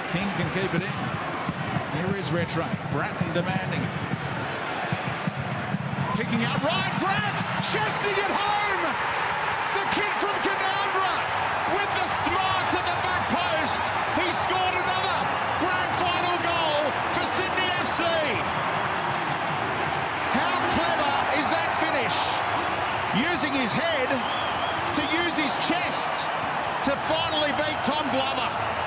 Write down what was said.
King can keep it in. Here is Retro. Bratton demanding it. Kicking out right. Grant chesting it home. The kid from Canberra with the smarts at the back post. He scored another grand final goal for Sydney FC. How clever is that finish? Using his head to use his chest to finally beat Tom Glover.